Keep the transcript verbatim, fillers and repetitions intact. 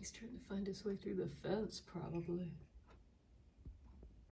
He's trying to find his way through the fence, probably.